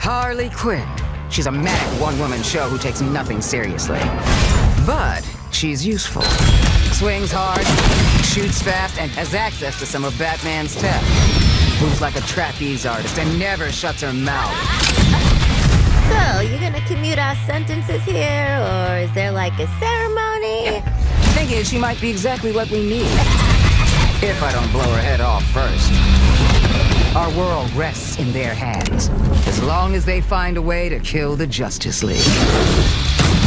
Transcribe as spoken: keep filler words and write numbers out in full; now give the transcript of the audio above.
Harley Quinn. She's a manic one-woman show who takes nothing seriously. But she's useful. Swings hard, shoots fast, and has access to some of Batman's tech. Moves like a trapeze artist and never shuts her mouth. So, you gonna commute our sentences here, or is there like a ceremony? Thing is, she might be exactly what we need. If I don't blow her head off first. Our world rests in their hands, as long as they find a way to kill the Justice League.